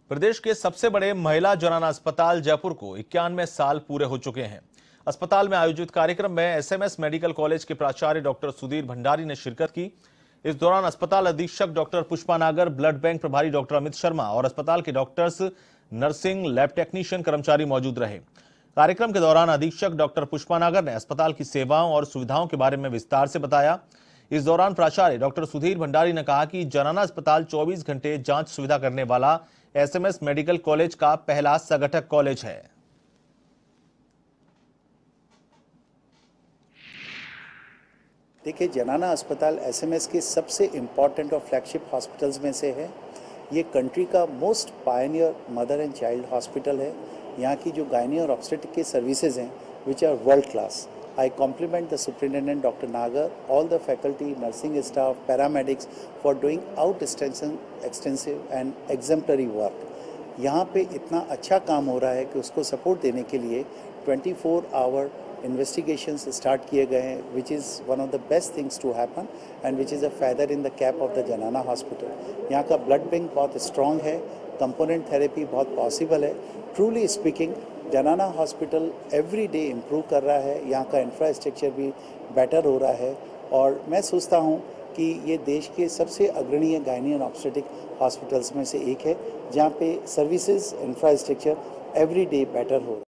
प्रदेश के सबसे बड़े महिला जनाना अस्पताल जयपुर को 91 साल पूरे हो चुके हैं। अस्पताल में आयोजित कार्यक्रम में एसएमएस मेडिकल कॉलेज के प्राचार्य डॉक्टर सुधीर भंडारी ने शिरकत की। इस दौरान अस्पताल अधीक्षक doctor Pushpa Nagar, blood bank प्रभारी डॉक्टर अमित शर्मा और अस्पताल के डॉक्टर्स, नर्सिंग, लैब टेक्नीशियन, कर्मचारी मौजूद रहे। कार्यक्रम के दौरान अधीक्षक डॉक्टर पुष्पा नागर ने अस्पताल की सेवाओं और सुविधाओं के बारे में विस्तार से बताया। इस दौरान प्राचार्य डॉक्टर सुधीर भंडारी ने कहा कि जनाना अस्पताल 24 घंटे जांच सुविधा करने वाला एसएमएस मेडिकल कॉलेज का पहला संगठक कॉलेज है। देखिए, जनाना अस्पताल एसएमएस के सबसे इम्पॉर्टेंट और फ्लैगशिप हॉस्पिटल्स में से है। ये कंट्री का most pioneer mother and child hospital है। यहाँ की जो गायनी और ऑब्स्टेट्रिक की सर्विसेज हैं which are world class. I compliment the Superintendent Dr. Nagar, all the faculty, nursing staff, paramedics for doing extensive and exemplary work. यहाँ पे इतना अच्छा काम हो रहा है कि उसको सपोर्ट देने के लिए 24-hour investigations स्टार्ट किए गए हैं, which is one of the best things to happen and which is a feather in the cap of the Janana Hospital. यहाँ का ब्लड बैंक बहुत स्ट्रॉन्ग है, कंपोनेंट थेरेपी बहुत पॉसिबल है। Truly speaking, Janana hospital every day improve कर रहा है। यहाँ का इंफ्रास्ट्रक्चर भी बेटर हो रहा है और मैं सोचता हूँ कि ये देश के सबसे अग्रणीय गायनी एंड ऑब्स्टेट्रिक हॉस्पिटल्स में से एक है, जहाँ पे services infrastructure every day better हो रहा है।